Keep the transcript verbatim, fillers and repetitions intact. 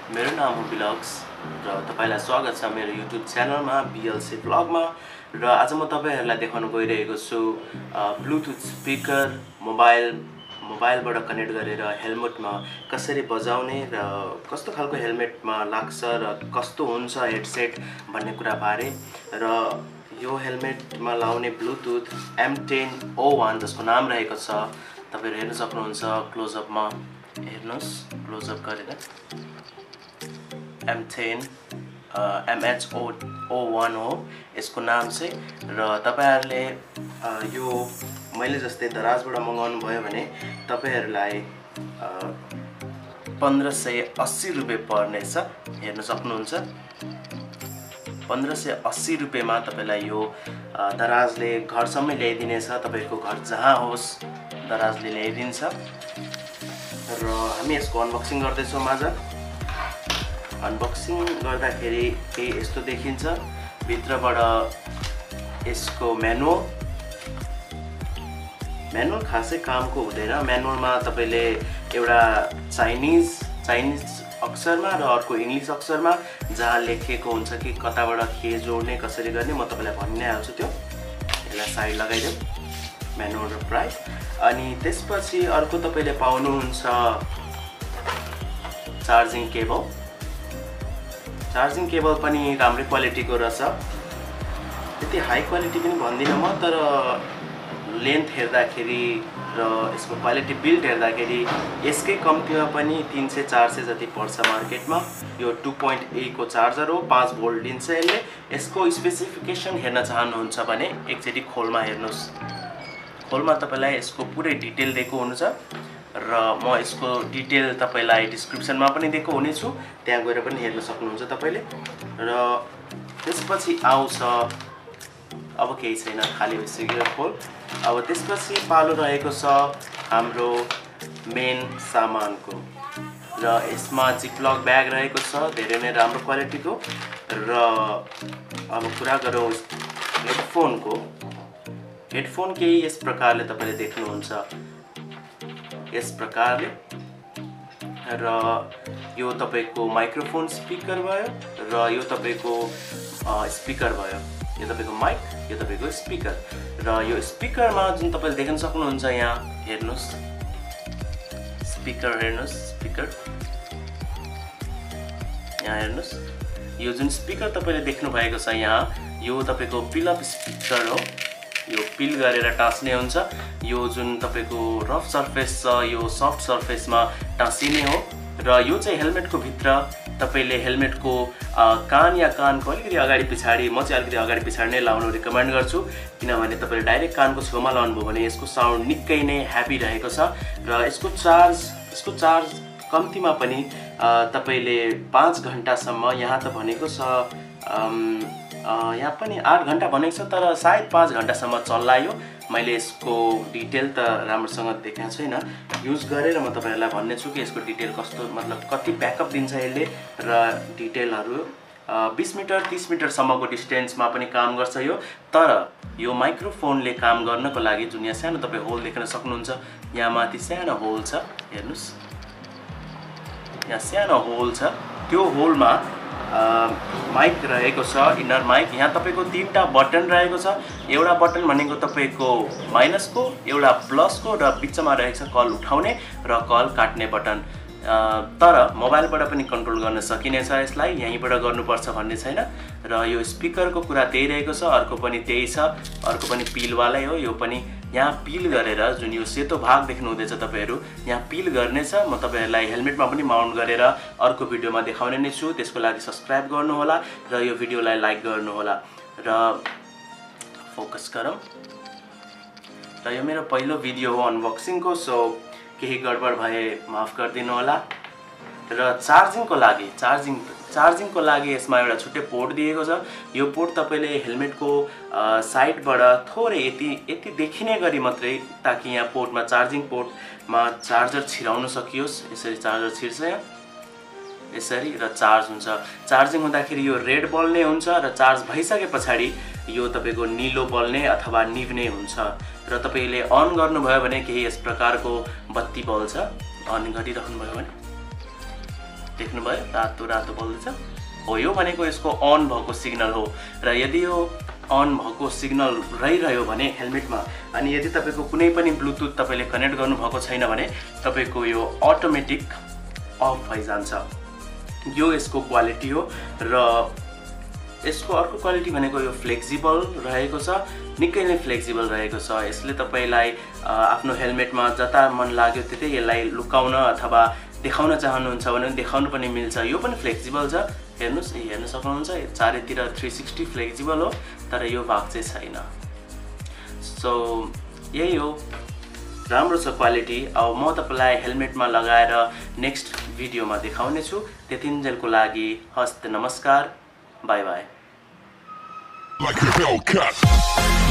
मेरो नाम हो ब्लग्स र तपाईलाई स्वागत छ मेरो युट्युब च्यानलमा बीएलसी ब्लगमा। र आज म तपाईहरुलाई देखाउन गइरहेको छु ब्लुटुथ स्पिकर मोबाइल मोबाइलबाट कनेक्ट गरेर हेलमेटमा कसरी बजाउने र कस्तो खालको हेलमेटमा लाग्छ र कस्तो हुन्छ हेडसेट भन्ने कुरा बारे। र यो हेलमेटमा लाउने bluetooth M ten O one जसको नाम रहेको छ, तपाईहरु हेर्न सक्नुहुन्छ क्लोजअपमा। हेर्नुस् क्लोजअप गरेर M ten M H O one हो यसको नाम चाहिँ। र तपाईहरुले यो मैले जस्तै दराजबाट मगाउनु भयो भने तपाईहरुलाई पन्ध्र सय अस्सी रुपियाँ पर्नेछ। हेर्न सक्नुहुन्छ पन्ध्र सय अस्सी रुपियाँमा तपाईलाई यो दराजले घरसम्मै ल्याइदिनेछ। तपाईको घर जहाँ होस् दराजले ल्याइदिन्छ। र हामी यसको अनबक्सिङ गर्दैछौँ। आज अनबक्सिङ गर्दाखेरि केही यस्तो देखिन्छ। भित्रबाट यसको म्यानुअल म्यानुअल खासै कामको हुँदैन। म्यानुअलमा तपाईले एउटा चाइनिज चाइनिज अक्षरमा र अर्को इङ्ग्लिस अक्षरमा जहाँ लेखिएको हुन्छ कि कताबाट के जोड्ने कसरी गर्ने म तपाईलाई भनि नै हाल्छु। त्यो यसलाई साइड लगाइदेऊ म्यानुअल र प्राइस। अनि त्यसपछि अर्को तपाईले पाउनुहुन्छ चार्जिङ केबल। चार्जिङ केबल पनि राम्रै क्वालिटीको रहेछ। त्यति हाई क्वालिटी पनि भन्दिनँ म, तर लेन्थ हेर्दाखेरि र यसको क्वालिटी बिल्ड हेर्दाखेरि यसकै कम्तीमा पनि तीन सय चार सय जति पर्छ मार्केटमा। यो टू पोइन्ट एट को चार्जर हो, पाँच भोल्ट दिन्छ यसले। यसको स्पेसिफिकेसन हेर्न चाहनुहुन्छ भने एकचोटि खोलमा हेर्नुहोस्। खोलमा तपाईलाई यसको पुरै डिटेल दिएको हुन्छ र म यसको डिटेल तपाईलाई डिस्क्रिप्सनमा पनि दिएको हुनेछु, त्यहाँ गएर पनि हेर्न सक्नुहुन्छ तपाईले। र त्यसपछि आउँछ अब केही छैन, खाली भइसक्यो खोल। अब त्यसपछि पालो रहेको छ हाम्रो मेन सामानको। र यसमा जिपलक ब्याग रहेको छ, धेरै नै राम्रो क्वालिटीको। र अब कुरा गरौँ हेडफोनको। हेडफोन केही यस प्रकारले तपाईले देख्नुहुन्छ, यस प्रकारले। र यो तपाईको माइक्रोफोन स्पिकर भयो र यो तपाईको स्पिकर भयो। यो तपाईको माइक, यो तपाईको स्पिकर। र यो स्पिकरमा जुन तपाईले देख्न सक्नुहुन्छ यहाँ हेर्नुस्, स्पिकर हेर्नुस्, स्पिकर यहाँ हेर्नुस्। यो जुन स्पिकर तपाईले देख्नु भएको छ यहाँ, यो तपाईको पिल अप स्पिकर हो। यो पिल गरेर टाँस्ने हुन्छ। यो जुन तपाईको रफ सर्फेस छ यो सफ्ट सर्फेसमा टाँसिने हो। र यो चाहिँ हेलमेटको भित्र तपाईले हेलमेटको कान या कानको अलिकति अगाडि पछाडि, म चाहिँ अलिकति अगाडि पछाडि नै लाउनु रिकमेन्ड गर्छु, किनभने तपाईले डाइरेक्ट कानको छेउमा लाउनुभयो भने यसको साउन्ड निकै नै ह्याप्पी रहेको छ। र यसको चार्ज यसको चार्ज कम्तीमा पनि तपाईले पाँच घण्टासम्म, यहाँ त भनेको छ यहाँ पनि आठ घण्टा भनेको छ, तर सायद पाँच घण्टासम्म चल्ला यो। मैले यसको डिटेल त राम्रोसँग देखाएको छैन, युज गरेर म तपाईहरुलाई भन्ने छु कि यसको डिटेल कस्तो, मतलब कति ब्याकअप दिन्छ यसले र डिटेलहरु। बीस मिटर तीस मिटरसम्मको डिस्टेन्समा पनि काम गर्छ यो। तर यो माइक्रोफोनले काम गर्नको लागि जुन यहाँ सानो तपाईँ होल देख्न सक्नुहुन्छ, यहाँ माथि सानो होल छ हेर्नुस्, यहाँ सानो होल छ। त्यो होलमा माइक रहेको छ, इनर माइक। यहाँ तपाईको तीनटा बटन रहेको छ। एउटा बटन भनेको तपाईको माइनसको, एउटा प्लसको र बिचमा रहेको छ कल उठाउने र कल काट्ने बटन। तर मोबाइलबाट पनि कन्ट्रोल गर्न सकिनेछ यसलाई, यहीँबाट गर्नुपर्छ भन्ने छैन। र यो स्पिकरको कुरा त्यही रहेको छ, अर्को पनि त्यही छ, अर्को पनि पिलवालै हो। यो पनि यहाँ पिल गरेर जुन यो सेतो भाग देख्नु हुँदैछ तपाईहरु, यहाँ पिल गर्नेछ। म तपाईहरुलाई हेलमेटमा पनि माउन्ट गरेर अर्को भिडियोमा देखाउने नै छु। त्यसको लागि सब्स्क्राइब गर्नु होला र यो भिडियोलाई लाइक गर्नु होला। र फोकस गरौँ। र यो मेरो पहिलो भिडियो हो अनबक्सिङको, सो केही गडबड भए माफ गरिदिनु होला। र चार्जिङको लागि चार्जिङ चार्जिङको लागि यसमा एउटा छुट्टै पोर्ट दिएको छ। यो पोर्ट तपाईले हेलमेटको साइडबाट थोरै यति यति देखिने गरी मात्रै, ताकि यहाँ पोर्टमा चार्जिङ पोर्टमा चार्जर छिराउन सकियोस्। यसरी चार्जर छिर्छ यहाँ यसरी र चार्ज हुन्छ। चार्जिङ हुँदाखेरि यो रेड बल्ने हुन्छ र चार्ज भइसके पछाडि यो तपाईको नीलो बल्ने अथवा निभ्ने हुन्छ। र तपाईले अन गर्नुभयो भने केही यस प्रकारको बत्ती बल्छ। अन गरिराख्नु भयो भने देख्नुभयो रातो रातो बल्दैछ हो यो भनेको यसको अन भएको सिग्नल हो र यदि यो अन भएको सिग्नल रहिरह्यो भने हेलमेटमा अनि यदि तपाईको कुनै पनि ब्लुटुथ तपाईले कनेक्ट गर्नु भएको छैन भने तपाईको यो अटोमेटिक अफ भइजान्छ। यो यसको क्वालिटी हो र यसको अर्को क्वालिटी भनेको यो फ्लेक्सिबल रहेको छ, निकै नै फ्लेक्सिबल रहेको छ। यसले तपाईलाई आफ्नो हेलमेटमा जता मन लाग्यो त्यतै यसलाई लुकाउन अथवा देखाउन चाहनुहुन्छ भने देखाउन पनि मिल्छ। यो पनि फ्लेक्सिबल छ, हेर्नुस् हेर्न सक्नुहुन्छ चारैतिर थ्री सिक्सटी फ्लेक्सिबल हो तर यो भाग चाहिँ छैन। सो यही हो, राम्रो छ क्वालिटी। अब म तपाईलाई हेलमेटमा लगाएर नेक्स्ट भिडियोमा देखाउने छु। त्यतिन्जेलको लागि हस्त नमस्कार, bye bye. Like a Hellcat.